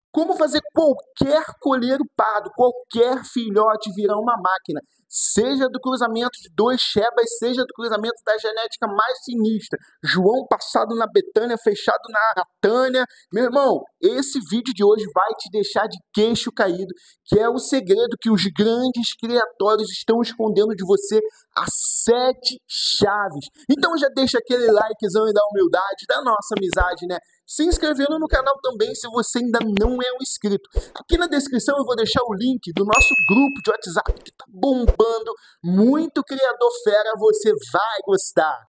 Como fazer qualquer coelho pardo, qualquer filhote virar uma máquina, seja do cruzamento de dois Shebas, seja do cruzamento da genética mais sinistra. João passado na Betânia, fechado na Tânia. Meu irmão, esse vídeo de hoje vai te deixar de queixo caído, que é o segredo que os grandes criatórios estão escondendo de você, as 7 chaves. Então já deixa aquele likezão e da humildade, da nossa amizade, né? Se inscrevendo no canal também, se você ainda não é um inscrito. Aqui na descrição eu vou deixar o link do nosso grupo de WhatsApp que tá bombando. Muito criador fera, você vai gostar.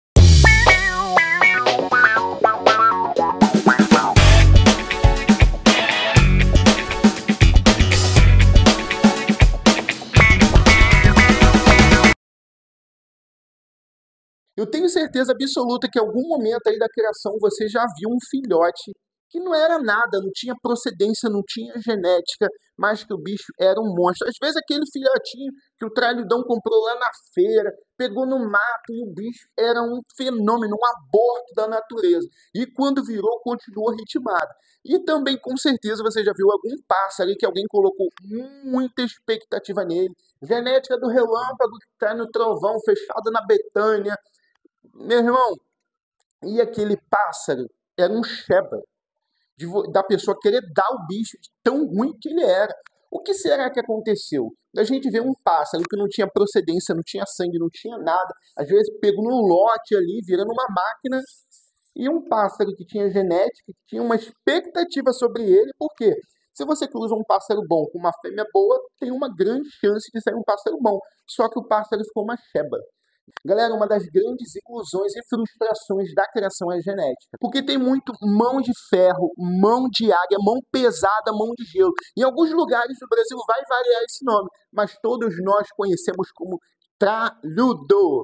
Eu tenho certeza absoluta que em algum momento aí da criação você já viu um filhote que não era nada, não tinha procedência, não tinha genética, mas que o bicho era um monstro. Às vezes aquele filhotinho que o tralhudão comprou lá na feira, pegou no mato e o bicho era um fenômeno, um aborto da natureza. E quando virou, continuou ritmado. E também, com certeza, você já viu algum pássaro aí que alguém colocou muita expectativa nele. Genética do relâmpago que tá no trovão, fechado na Betânia. Meu irmão, e aquele pássaro era um Sheba, da pessoa querer dar o bicho de tão ruim que ele era. O que será que aconteceu? A gente vê um pássaro que não tinha procedência, não tinha sangue, não tinha nada, às vezes pego no lote ali, virando uma máquina, e um pássaro que tinha genética, que tinha uma expectativa sobre ele, por quê? Se você cruza um pássaro bom com uma fêmea boa, tem uma grande chance de sair um pássaro bom. Só que o pássaro ficou uma Sheba. Galera, uma das grandes ilusões e frustrações da criação é a genética. Porque tem muito mão de ferro, mão de águia, mão pesada, mão de gelo. Em alguns lugares do Brasil vai variar esse nome, mas todos nós conhecemos como tralhudor.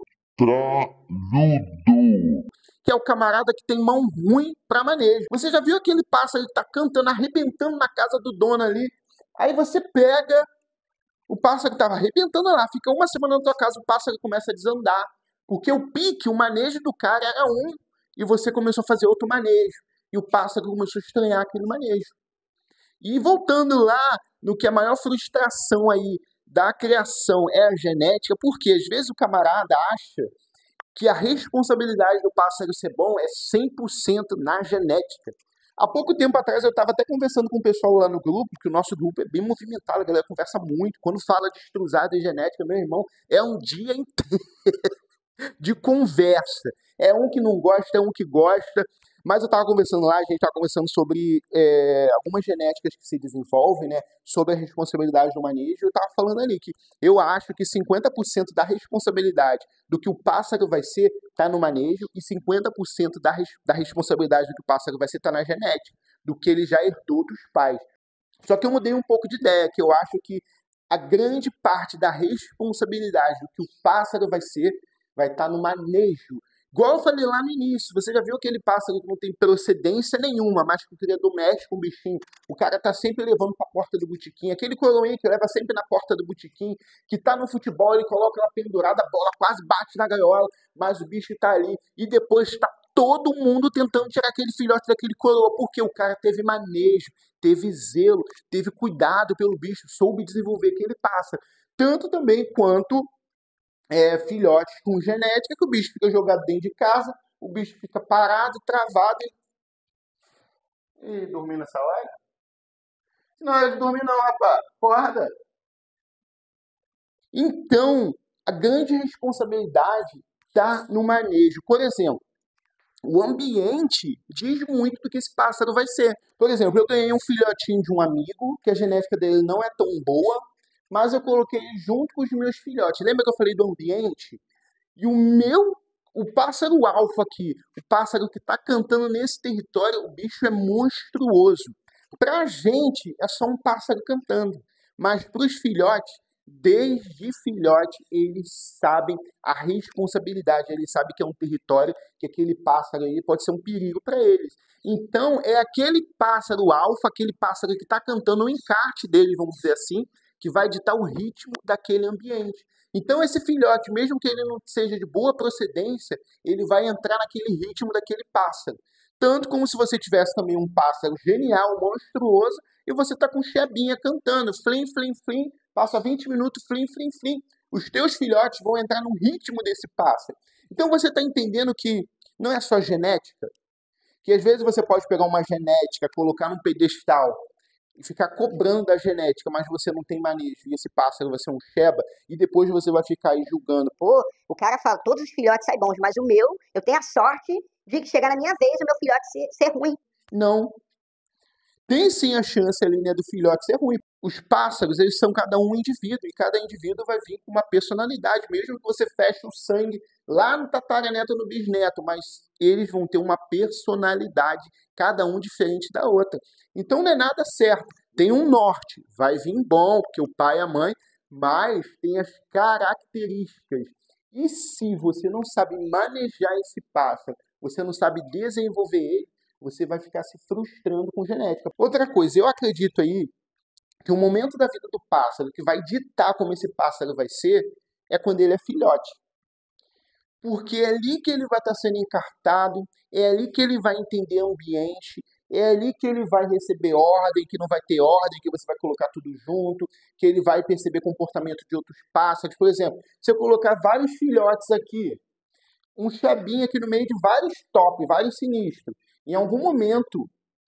Que é o camarada que tem mão ruim para manejo. Você já viu aquele pássaro que tá cantando, arrebentando na casa do dono ali? Aí você pega o pássaro estava arrebentando lá, fica uma semana na tua casa, o pássaro começa a desandar. Porque o pique, o manejo do cara era um, e você começou a fazer outro manejo. E o pássaro começou a estranhar aquele manejo. E voltando lá, no que a maior frustração aí da criação é a genética, porque às vezes o camarada acha que a responsabilidade do pássaro ser bom é 100% na genética. Há pouco tempo atrás eu estava até conversando com o pessoal lá no grupo, que o nosso grupo é bem movimentado, a galera conversa muito. Quando fala de estruzada e genética, meu irmão, é um dia inteiro de conversa. É um que não gosta, é um que gosta. Mas eu estava conversando lá, a gente estava conversando sobre algumas genéticas que se desenvolvem, né? Sobre a responsabilidade do manejo. Eu estava falando ali que eu acho que 50% da responsabilidade do que o pássaro vai ser está no manejo e 50% da responsabilidade do que o pássaro vai ser está na genética, do que ele já herdou dos pais. Só que eu mudei um pouco de ideia, que eu acho que a grande parte da responsabilidade do que o pássaro vai ser vai estar no manejo. Igual eu falei lá no início, você já viu aquele pássaro que não tem procedência nenhuma, mas que o criador mexe com o bichinho, o cara tá sempre levando pra porta do botequim, aquele coroinha que leva sempre na porta do botequim, que tá no futebol, ele coloca ela pendurada, a bola quase bate na gaiola, mas o bicho tá ali, e depois tá todo mundo tentando tirar aquele filhote daquele coroa, porque o cara teve manejo, teve zelo, teve cuidado pelo bicho, soube desenvolver aquele pássaro. Tanto também quanto filhotes com genética, que o bicho fica jogado dentro de casa, o bicho fica parado, travado e dormir nessa live? Não é de dormir não, rapaz. Acorda. Então, a grande responsabilidade está no manejo. Por exemplo, o ambiente diz muito do que esse pássaro vai ser. Por exemplo, eu ganhei um filhotinho de um amigo, que a genética dele não é tão boa, mas eu coloquei ele junto com os meus filhotes. Lembra que eu falei do ambiente? E o pássaro alfa aqui, o pássaro que está cantando nesse território, o bicho é monstruoso. Para a gente, é só um pássaro cantando. Mas para os filhotes, desde filhote, eles sabem a responsabilidade. Eles sabem que é um território, que aquele pássaro aí pode ser um perigo para eles. Então, é aquele pássaro alfa, aquele pássaro que está cantando o encarte dele, vamos dizer assim, que vai ditar o ritmo daquele ambiente. Então esse filhote, mesmo que ele não seja de boa procedência, ele vai entrar naquele ritmo daquele pássaro. Tanto como se você tivesse também um pássaro genial, monstruoso, e você está com chebinha cantando, flim, flim, flim, passa 20 minutos, flim, flim, flim. Os teus filhotes vão entrar no ritmo desse pássaro. Então você está entendendo que não é só genética? Que às vezes você pode pegar uma genética, colocar num pedestal e ficar cobrando da genética, mas você não tem manejo, e esse pássaro vai ser um cheba, e depois você vai ficar aí julgando. Pô, o cara fala, todos os filhotes saem bons, mas o meu, eu tenho a sorte de chegar na minha vez o meu filhote ser ruim. Não. Tem sim a chance ali, né, do filhote ser ruim. Os pássaros, eles são cada um indivíduo, e cada indivíduo vai vir com uma personalidade, mesmo que você feche o sangue lá no tataraneto, no bisneto, mas eles vão ter uma personalidade, cada um diferente da outra. Então não é nada certo. Tem um norte, vai vir bom, porque o pai e a mãe, mas tem as características. E se você não sabe manejar esse pássaro, você não sabe desenvolver ele, você vai ficar se frustrando com genética. Outra coisa, eu acredito aí que o momento da vida do pássaro que vai ditar como esse pássaro vai ser é quando ele é filhote. Porque é ali que ele vai estar sendo encartado, é ali que ele vai entender o ambiente, é ali que ele vai receber ordem, que não vai ter ordem, que você vai colocar tudo junto, que ele vai perceber comportamento de outros pássaros. Por exemplo, se eu colocar vários filhotes aqui, um chebinho aqui no meio de vários top, vários sinistros, em algum momento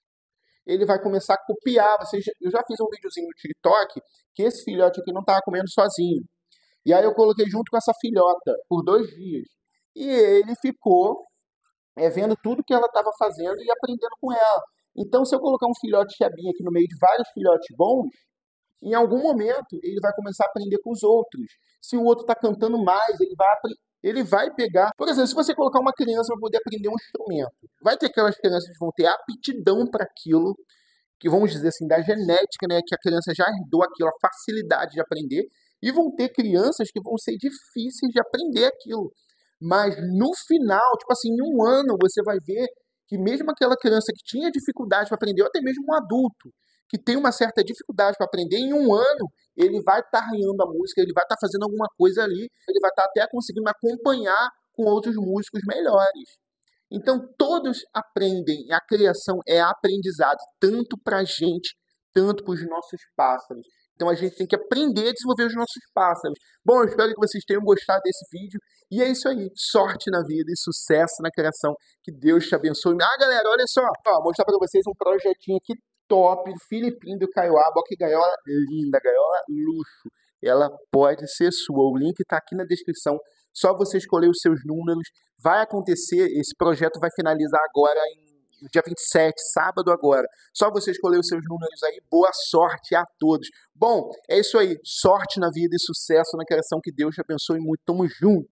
ele vai começar a copiar. Eu já fiz um videozinho no TikTok que esse filhote aqui não estava comendo sozinho. E aí eu coloquei junto com essa filhota por 2 dias. E ele ficou vendo tudo que ela estava fazendo e aprendendo com ela. Então, se eu colocar um filhote chebinha aqui no meio de vários filhotes bons, em algum momento ele vai começar a aprender com os outros. Se o outro está cantando mais, ele vai pegar. Por exemplo, se você colocar uma criança para poder aprender um instrumento, vai ter aquelas crianças que vão ter aptidão para aquilo, que vamos dizer assim, da genética, né, que a criança já herdou aquilo, a facilidade de aprender, e vão ter crianças que vão ser difíceis de aprender aquilo. Mas no final, tipo assim, em um ano, você vai ver que mesmo aquela criança que tinha dificuldade para aprender, ou até mesmo um adulto que tem uma certa dificuldade para aprender, em um ano ele vai estar arranhando a música, ele vai estar fazendo alguma coisa ali, ele vai estar até conseguindo acompanhar com outros músicos melhores. Então todos aprendem, a criação é aprendizado, tanto para a gente, tanto para os nossos pássaros. Então a gente tem que aprender a desenvolver os nossos pássaros. Bom, eu espero que vocês tenham gostado desse vídeo. E é isso aí. Sorte na vida e sucesso na criação. Que Deus te abençoe. Ah, galera, olha só. Ó, mostrar para vocês um projetinho aqui top do Filipinho do Caiuaba. Olha que gaiola linda, gaiola luxo. Ela pode ser sua. O link está aqui na descrição. Só você escolher os seus números. Vai acontecer, esse projeto vai finalizar agora no dia 27, sábado agora. Só você escolher os seus números aí. Boa sorte a todos. Bom, é isso aí. Sorte na vida e sucesso na criação. Que Deus te abençoe muito. Tamo junto.